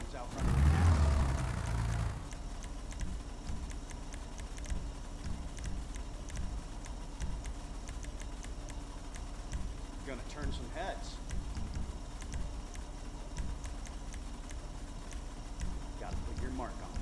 comes out from gonna turn some heads. Gotta put your mark on it.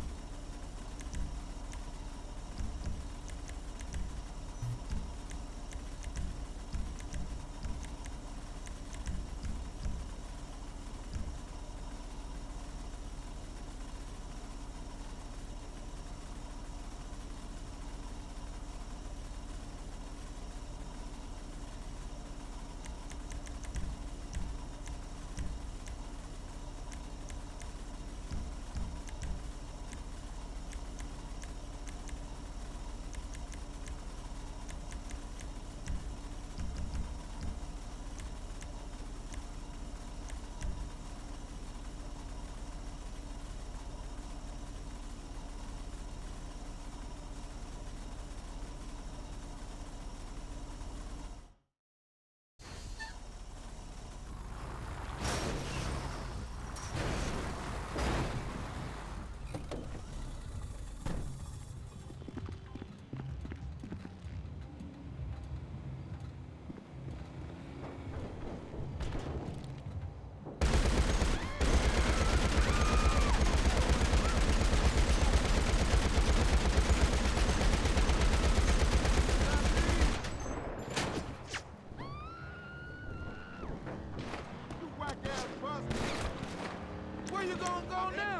Where you gonna go now?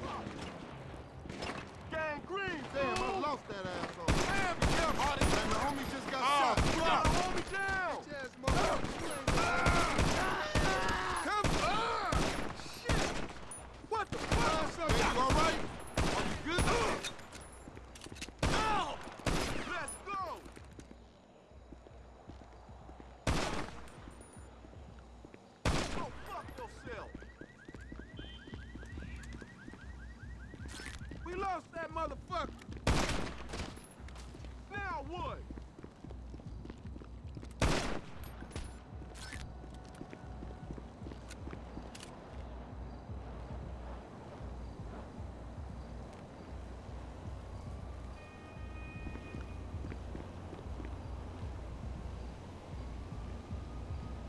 Gang green. Damn, I lost that asshole. Damn, be careful, Hardy. Man, the homie just got shot. You got the homie down. Come on. Shit. What the fuck? Hey, you all right? Are you good? No. Let's go. Go fuck yourself. We lost that motherfucker!